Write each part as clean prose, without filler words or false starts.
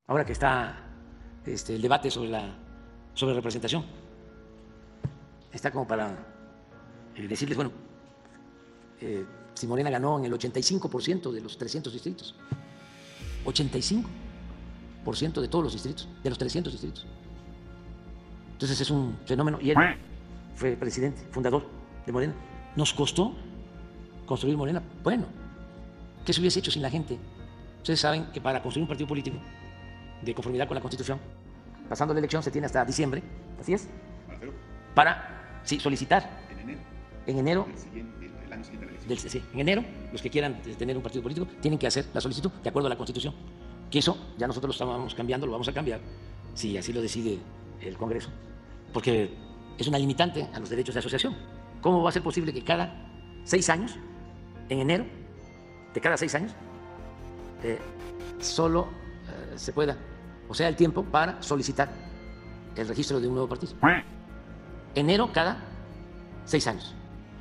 ahora que está el debate sobre representación, está como para decirles, bueno, si Morena ganó en el 85% de los 300 distritos, 85% de todos los distritos, de los 300 distritos. Entonces es un fenómeno, y él fue presidente, fundador de Morena. Nos costó construir Morena. Bueno, ¿qué se hubiese hecho sin la gente? Ustedes saben que para construir un partido político de conformidad con la Constitución, pasando la elección se tiene hasta diciembre, así es, para solicitar en enero, en enero, los que quieran tener un partido político tienen que hacer la solicitud de acuerdo a la Constitución, que eso ya nosotros lo estábamos cambiando, lo vamos a cambiar, si así lo decide el Congreso, porque es una limitante a los derechos de asociación. ¿Cómo va a ser posible que cada 6 años, en enero de cada 6 años, solo se pueda, o sea, el tiempo para solicitar el registro de un nuevo partido? Enero cada 6 años.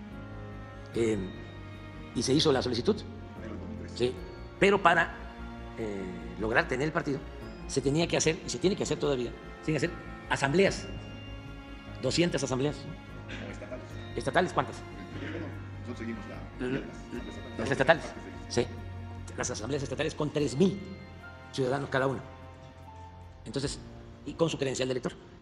Y se hizo la solicitud, sí, pero para lograr tener el partido se tenía que hacer, y se tiene que hacer todavía, se tienen que hacer asambleas, 200 asambleas. ¿Estatales cuántas? Nosotros seguimos las estatales, sí, las asambleas estatales con 3,000 ciudadanos cada una. Entonces, y con su credencial de elector.